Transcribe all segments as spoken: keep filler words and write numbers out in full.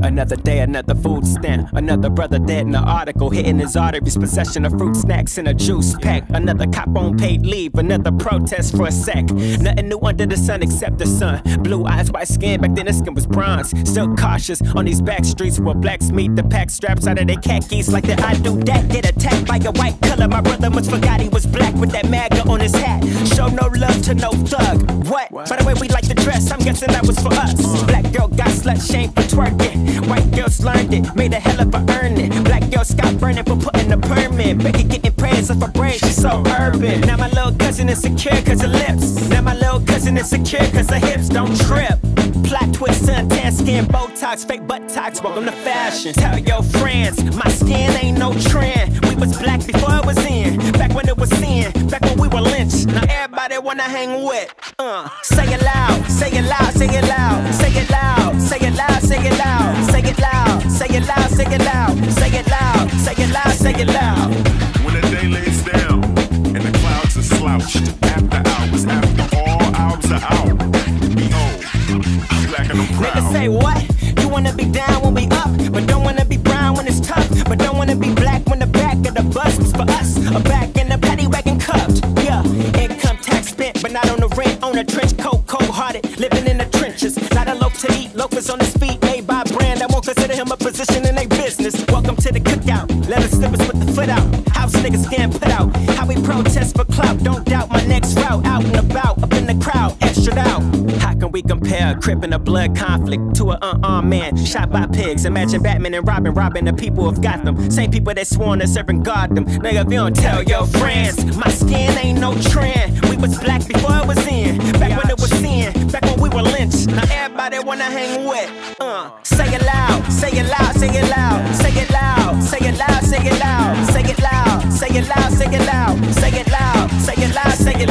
Another day, another food stamp. Another brother dead in the article, hitting his arteries. Possession of fruit snacks in a juice pack. Another cop on paid leave. Another protest for a sec. Nothing new under the sun except the sun. Blue eyes, white skin. Back then the skin was bronze. Still cautious on these back streets where blacks meet. The pack straps out of their khakis like that. I do that. Get attacked by a white color. My brother must forgot he was black with that MAGA on his hat. Show no love to no thug. What? what? By the way we like to dress, I'm guessing that was for us. Uh. Black girl got slut shamed for twerking. White girls learned it, made a hell of a earning. Black girl Scott burning for putting a permit. Becky getting praise of her brain, she's so urban. Now my little cousin is secure cause her lips. Now my little cousin is secure cause her hips don't trip. Plot twist, suntan skin, Botox, fake buttocks, welcome to fashion. Tell your friends, my skin ain't no trend. We was black before it was in, back when it was sin, back when we were lynched. Now everybody wanna hang with, uh, say it loud, say it loud, say it loud, say it loud, say it loud, say it loud, say it loud, say it loud, say it loud, say it loud, say it loud, say it loud. When the day lays down and the clouds are slouched, after hours, after all hours are out, behold, I'm black and I'm proud. Niggas say what? You wanna be down when we up, but don't wanna be brown when it's tough, but don't wanna be black when the back of the bus was for us, a back in the paddy wagon cuffed. Yeah, income tax spent, but not on the rent, on a trench coat, cold-hearted, living in the trenches. Not a loaf to eat, loafers on his feet, made by a brand that won't consider him a position in their business. Welcome to the cookout, let us slip us with the foot out. House niggas getting put out, how we protest for clout. Don't doubt my next route, out and about, up in the crowd, extra out. How can we compare a crip and a blood conflict to an unarmed man shot by pigs? Imagine Batman and Robin robbing the people of Gotham. Same people that sworn to serving Gotham. Nigga, if you don't tell your friends, my skin ain't no trend. We was black before it was in, back when it was sin, back when we were lynched. Now everybody wanna hang with, uh, say it loud, say it loud, say it loud, say it loud, say it loud, say it loud, say it loud, say it loud, say it loud, say it loud, say it loud, say it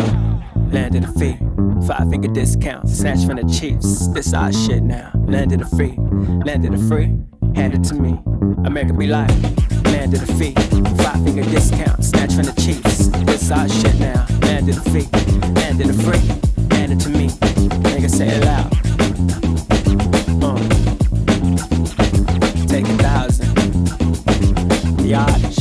loud. Land of the free, five finger discount, snatch from the Chiefs. This our shit now. Land of the free, land of the free, hand it to me. America be like, land of the free, five finger discount, snatch from the Chiefs. This our shit now. Land of the free, land of the free, hand it to me. Nigga say it loud. Uh. Take a thousand. The odds.